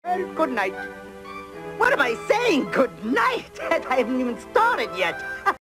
Well, good night. What am I saying? Good night? I haven't even started yet.